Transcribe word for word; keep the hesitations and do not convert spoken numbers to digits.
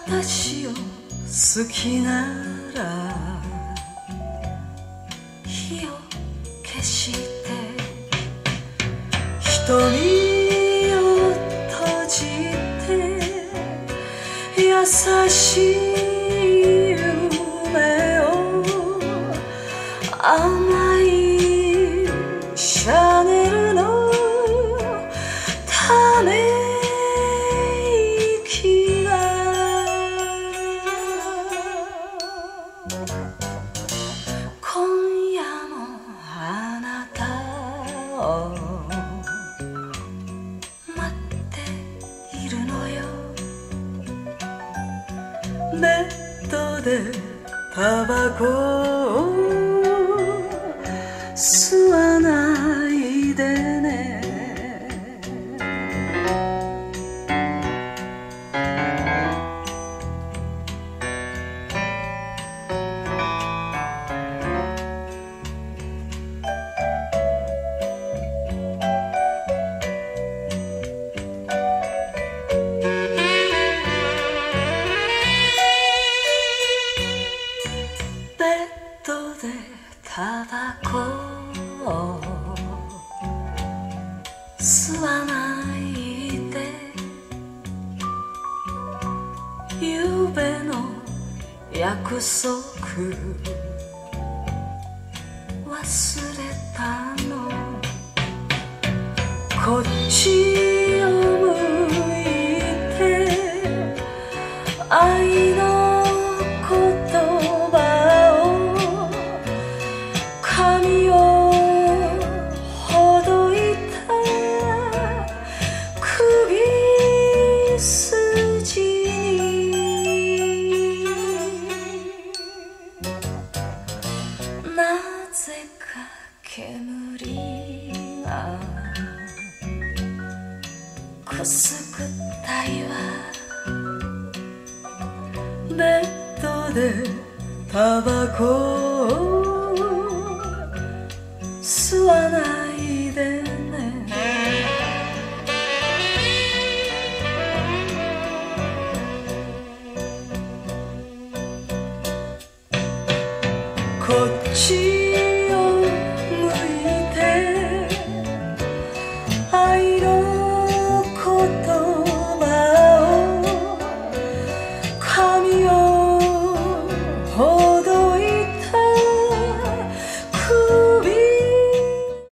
私を好きなら火を消して瞳を閉じて優しい夢を甘いシャネルのため息が今夜もあなたを待っているのよベッドでタバコを吸わないでねベッドでタバコを吸わないでゆうべの約束忘れたのこっちを向いて愛の言葉を髪をほどいた首筋になぜか煙がくすぐったいわベッドでタバコを吸わないでねこっち